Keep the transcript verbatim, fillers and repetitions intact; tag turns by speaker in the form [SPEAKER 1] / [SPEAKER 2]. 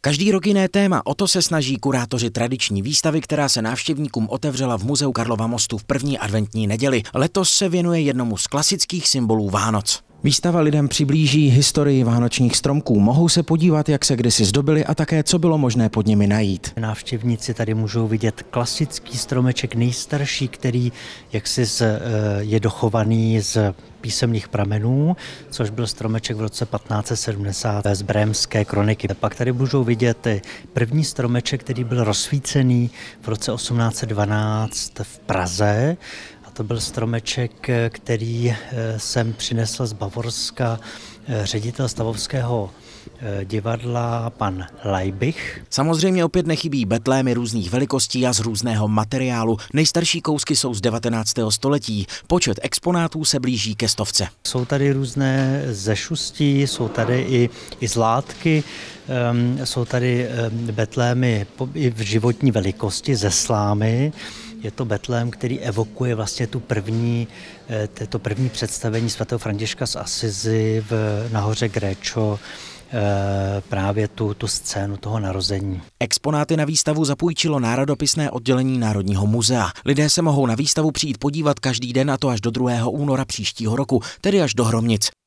[SPEAKER 1] Každý rok jiné téma, o to se snaží kurátoři tradiční výstavy, která se návštěvníkům otevřela v Muzeu Karlova mostu v první adventní neděli. Letos se věnuje jednomu z klasických symbolů Vánoc. Výstava lidem přiblíží historii vánočních stromků. Mohou se podívat, jak se kdysi zdobily a také, co bylo možné pod nimi najít.
[SPEAKER 2] Návštěvníci tady můžou vidět klasický stromeček, nejstarší, který jaksi z, je dochovaný z písemných pramenů, což byl stromeček v roce patnáct set sedmdesát z Brémské kroniky. Pak tady můžou vidět první stromeček, který byl rozsvícený v roce osmnáct set dvanáct v Praze. To byl stromeček, který jsem přinesl z Bavorska ředitel stavovského divadla pan Leibich.
[SPEAKER 1] Samozřejmě opět nechybí betlémy různých velikostí a z různého materiálu. Nejstarší kousky jsou z devatenáctého století. Počet exponátů se blíží ke stovce.
[SPEAKER 2] Jsou tady různé ze šustí, jsou tady i, i z látky, um, jsou tady um, betlémy i v životní velikosti ze slámy. Je to betlém, který evokuje vlastně tu první, to první představení svatého Františka z Asizi v, nahoře Gréčo, právě tu, tu scénu toho narození.
[SPEAKER 1] Exponáty na výstavu zapůjčilo národopisné oddělení Národního muzea. Lidé se mohou na výstavu přijít podívat každý den, a to až do druhého února příštího roku, tedy až do Hromnic.